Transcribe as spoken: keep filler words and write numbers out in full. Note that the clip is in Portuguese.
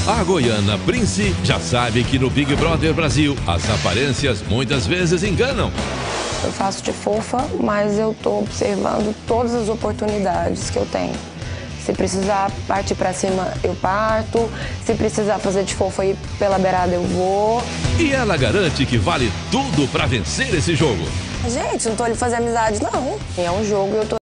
A goiana Prince já sabe que no Big Brother Brasil as aparências muitas vezes enganam. Eu faço de fofa, mas eu tô observando todas as oportunidades que eu tenho. Se precisar partir pra cima, eu parto. Se precisar fazer de fofa e ir pela beirada, eu vou. E ela garante que vale tudo pra vencer esse jogo. Gente, não tô ali fazer amizade, não. É um jogo e eu tô